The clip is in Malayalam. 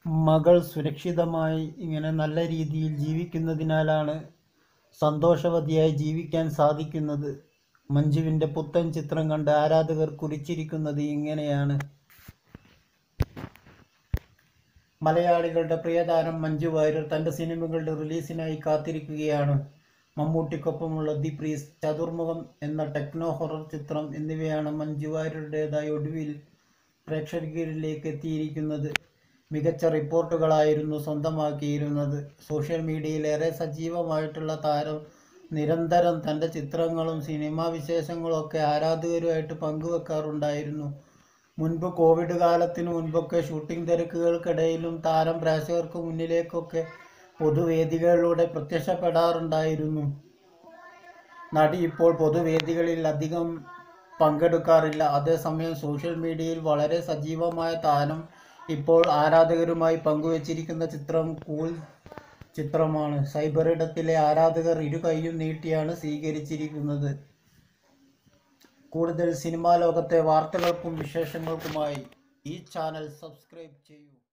മകൾ സുരക്ഷിതമായി ഇങ്ങനെ നല്ല രീതിയിൽ ജീവിക്കുന്നതിനാലാണ് സന്തോഷവതിയായി ജീവിക്കാൻ സാധിക്കുന്നത്. മഞ്ജുവിൻ്റെ പുത്തൻ ചിത്രം കണ്ട് ആരാധകർ കുറിച്ചിരിക്കുന്നത് ഇങ്ങനെയാണ്. മലയാളികളുടെ പ്രിയതാരം മഞ്ജു വാര്യർ തൻ്റെ സിനിമകളുടെ റിലീസിനായി കാത്തിരിക്കുകയാണ്. മമ്മൂട്ടിക്കൊപ്പമുള്ള ദി പ്രീസ്റ്റ്, ചതുർമുഖം എന്ന ടെക്നോ ഹൊറർ ചിത്രം എന്നിവയാണ് മഞ്ജു വാര്യരുടേതായി ഒടുവിൽ പ്രേക്ഷകരിലേക്ക് എത്തിയിരിക്കുന്നത്. മികച്ച റിപ്പോർട്ടുകളായിരുന്നു സ്വന്തമാക്കിയിരുന്നത്. സോഷ്യൽ മീഡിയയിൽ ഏറെ സജീവമായിട്ടുള്ള താരം നിരന്തരം തൻ്റെ ചിത്രങ്ങളും സിനിമാ വിശേഷങ്ങളും ഒക്കെ ആരാധകരുമായിട്ട് പങ്കുവെക്കാറുണ്ടായിരുന്നു. മുൻപ് കോവിഡ് കാലത്തിനു മുൻപൊക്കെ ഷൂട്ടിംഗ് തിരക്കുകൾക്കിടയിലും താരം പ്രേക്ഷകർക്ക് മുന്നിലേക്കൊക്കെ പൊതുവേദികളിലൂടെ പ്രത്യക്ഷപ്പെടാറുണ്ടായിരുന്നു. നടി ഇപ്പോൾ പൊതുവേദികളിൽ അധികം പങ്കെടുക്കാറില്ല. അതേസമയം സോഷ്യൽ മീഡിയയിൽ വളരെ സജീവമായ താരം ഇപ്പോൾ ആരാധകരുമായി പങ്കുവച്ചിരിക്കുന്ന ചിത്രം കൂൾ ചിത്രമാണ്. സൈബറിടത്തിലെ ആരാധകർ ഇരു കൈയും നീട്ടിയാണ് സ്വീകരിച്ചിരിക്കുന്നത്. കൂടുതൽ സിനിമാ ലോകത്തെ വാർത്തകൾക്കും വിശേഷങ്ങൾക്കുമായി ഈ ചാനൽ സബ്സ്ക്രൈബ് ചെയ്യൂ.